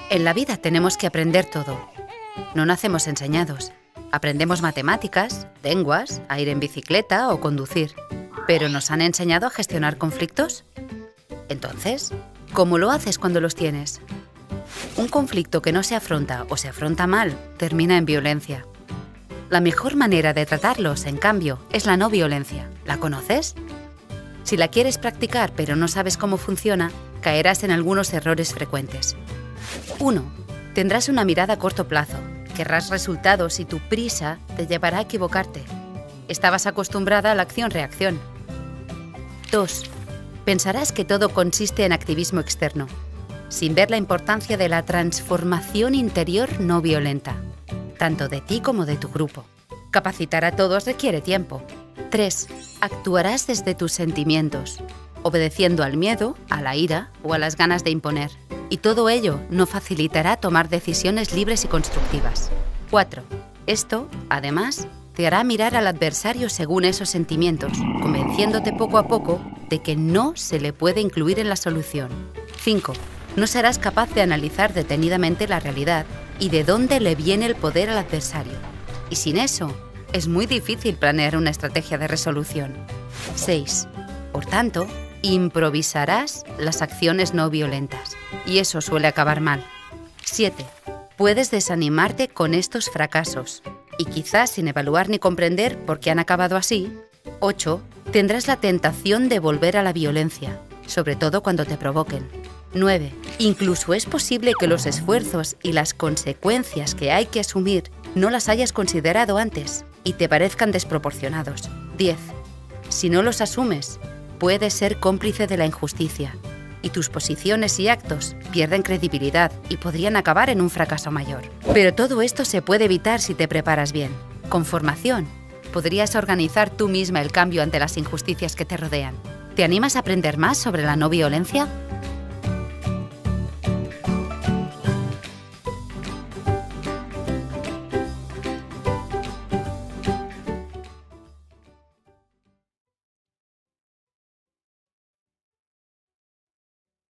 En la vida tenemos que aprender todo. No nacemos enseñados. Aprendemos matemáticas, lenguas, a ir en bicicleta o conducir. ¿Pero nos han enseñado a gestionar conflictos? Entonces, ¿cómo lo haces cuando los tienes? Un conflicto que no se afronta o se afronta mal termina en violencia. La mejor manera de tratarlos, en cambio, es la no violencia. ¿La conoces? Si la quieres practicar pero no sabes cómo funciona, caerás en algunos errores frecuentes. 1. Tendrás una mirada a corto plazo. Querrás resultados y tu prisa te llevará a equivocarte. Estabas acostumbrada a la acción-reacción. 2. Pensarás que todo consiste en activismo externo, sin ver la importancia de la transformación interior no violenta, tanto de ti como de tu grupo. Capacitar a todos requiere tiempo. 3. Actuarás desde tus sentimientos, obedeciendo al miedo, a la ira o a las ganas de imponer. Y todo ello no facilitará tomar decisiones libres y constructivas. 4. Esto, además, te hará mirar al adversario según esos sentimientos, convenciéndote poco a poco de que no se le puede incluir en la solución. 5. No serás capaz de analizar detenidamente la realidad y de dónde le viene el poder al adversario. Y sin eso, es muy difícil planear una estrategia de resolución. 6. Por tanto, improvisarás las acciones no violentas, y eso suele acabar mal. 7. Puedes desanimarte con estos fracasos, y quizás sin evaluar ni comprender por qué han acabado así. 8. Tendrás la tentación de volver a la violencia, sobre todo cuando te provoquen. 9. Incluso es posible que los esfuerzos y las consecuencias que hay que asumir no las hayas considerado antes y te parezcan desproporcionados. 10. Si no los asumes, puedes ser cómplice de la injusticia y tus posiciones y actos pierden credibilidad y podrían acabar en un fracaso mayor. Pero todo esto se puede evitar si te preparas bien. Con formación, podrías organizar tú misma el cambio ante las injusticias que te rodean. ¿Te animas a aprender más sobre la no violencia?